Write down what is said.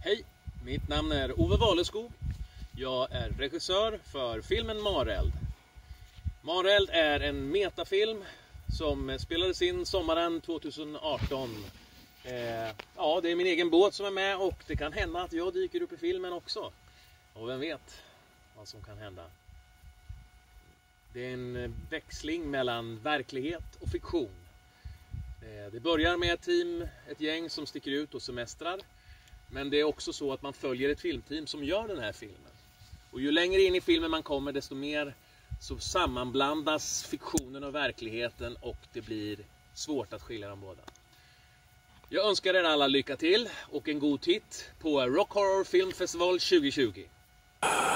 Hej, mitt namn är Ove Waleskog. Jag är regissör för filmen Mareld. Mareld är en metafilm som spelades in sommaren 2018. Ja, det är min egen båt som är med och det kan hända att jag dyker upp i filmen också. Och vem vet vad som kan hända. Det är en växling mellan verklighet och fiktion. Det börjar med ett gäng som sticker ut och semestrar. Men det är också så att man följer ett filmteam som gör den här filmen. Och ju längre in i filmen man kommer, desto mer så sammanblandas fiktionen och verkligheten och det blir svårt att skilja dem båda. Jag önskar er alla lycka till och en god titt på Rock Horror Film Festival 2020.